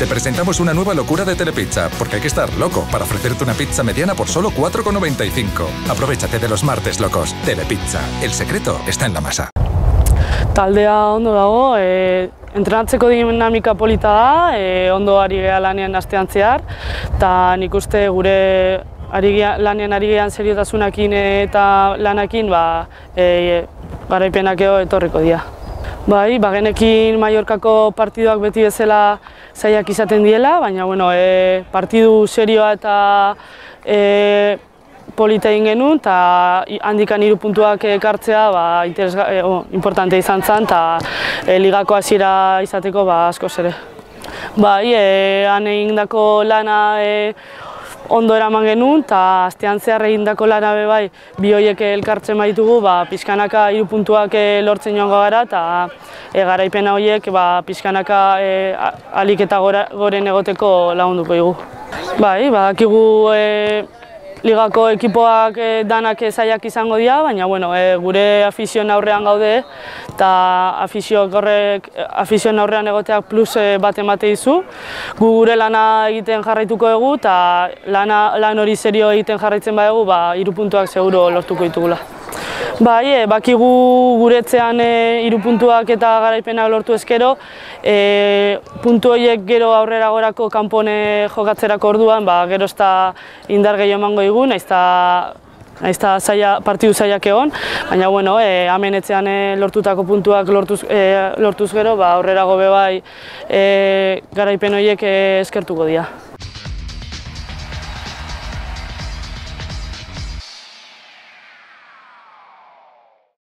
Te presentamos una nueva locura de Telepizza, porque hay que estar loco para ofrecerte una pizza mediana por solo 4,95. Aprovechate de los martes locos. Telepizza. El secreto está en la masa. Taldea ondo dago, entrenatzeko dinamika polita da, ondo ari gea lanean astean zehar, eta nik uste gure lanean ari gean seriotasunakin eta lanakin garaipenak etorriko dira. Bai, bagenekin Mallorcako partiduak beti bezala zailak izaten diela, baina partidu serioa eta polita egin genuen, eta handikan 3 puntuak ekartzea importante izan zen, eta ligako hasiera izateko askoz ere. Bai, han egindako lana ondo eraman genuen, eta astean zehar egindako lana bai, bi horiek elkartzen baitugu, pixkanaka 3 puntuak lortzen joango gara, eta garaipena horiek pixkanaka ahalik eta goren egoteko lagunduko dugu. Bai, badakigu ligako ekipoak danak zailak izango dira, baina gure afizioen aurrean gaude, eta afizioen aurrean egoteak plus bat emate dizu. Gu gure lana egiten jarraituko dugu, eta lan hori serio egiten jarraitzen badugu, 3 puntuak seguro lortuko ditugula. Bai, bakigu guretzean 3 puntuak eta garaipenak lortu ezkero, puntu horiek gero aurrera gorako kanpone jokatzerako orduan, gero ez da indar gehiago emango digu, nahiz eta partidu zailak egon, baina hemen etxean lortutako puntuak lortuz gero, aurrera gobe bai garaipen horiek eskertuko dira.